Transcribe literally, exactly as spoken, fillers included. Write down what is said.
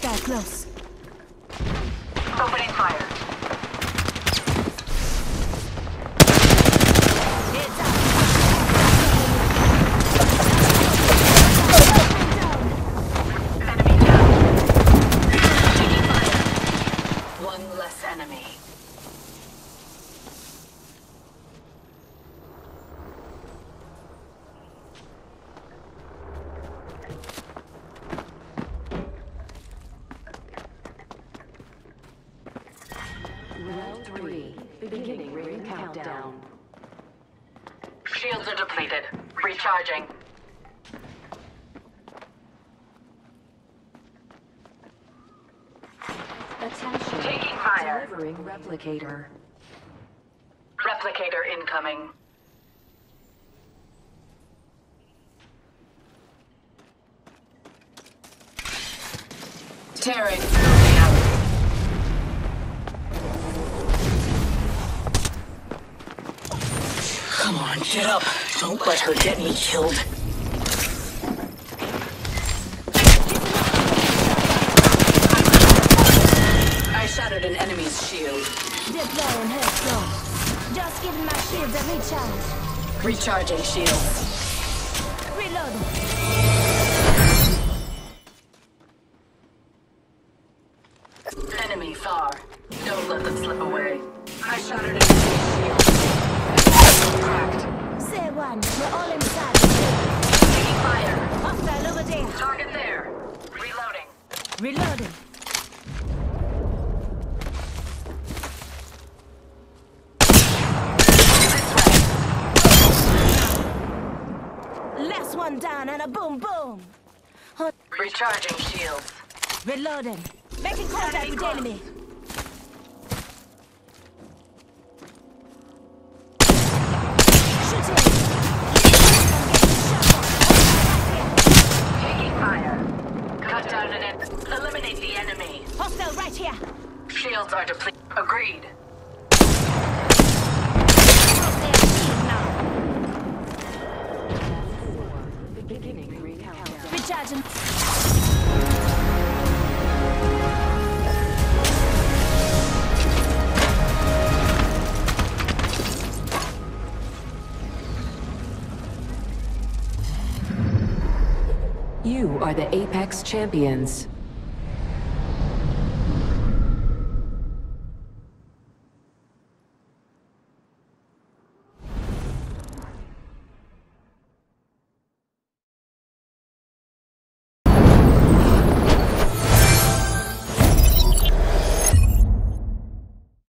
Hostile close. Opening fire. Heads up. Enemy down. Taking fire. One less enemy. Round three, beginning ring countdown. Shields are depleted. Recharging. Attention. Taking fire. Delivering replicator. Replicator incoming. Tearing through reality. Come on, get up. Don't let her get me killed. I shattered an enemy's shield. Deploying headstone. Just giving my shields a recharge. Recharging shields. Reloading. Enemy far. Don't let them slip away. I shattered an enemy's shield. Cracked. Say one. We're all inside. Taking fire. Hostile over there. Target there. Reloading. Reloading. Last one down and a boom boom. Hot. Recharging shields. Reloading. Making contact with enemy. Shooting. Taking fire. Cut down an enemy. Eliminate the enemy. Hostile right here. Shields are depleted. Agreed. Beginning ring countdown. Recharging. You are the Apex Champions.